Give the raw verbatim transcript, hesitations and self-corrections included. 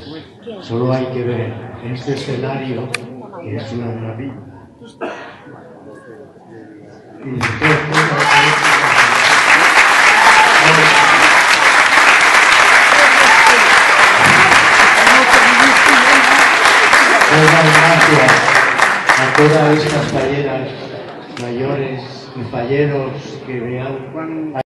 Solo hay que ver este escenario, que es una maravilla. Y después, gracias a todas estas falleras mayores y falleros que me han